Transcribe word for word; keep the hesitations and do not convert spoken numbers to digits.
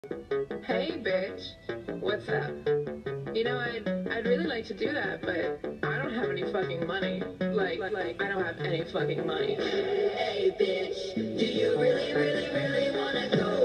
Hey, bitch. What's up? You know, I'd, I'd really like to do that, but I don't have any fucking money. Like, like, like I don't have any fucking money. Hey, bitch. Do you really, really, really wanna go?